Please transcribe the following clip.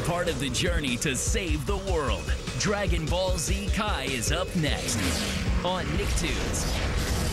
part of the journey to save the world. Dragon Ball Z Kai is up next on NickToons.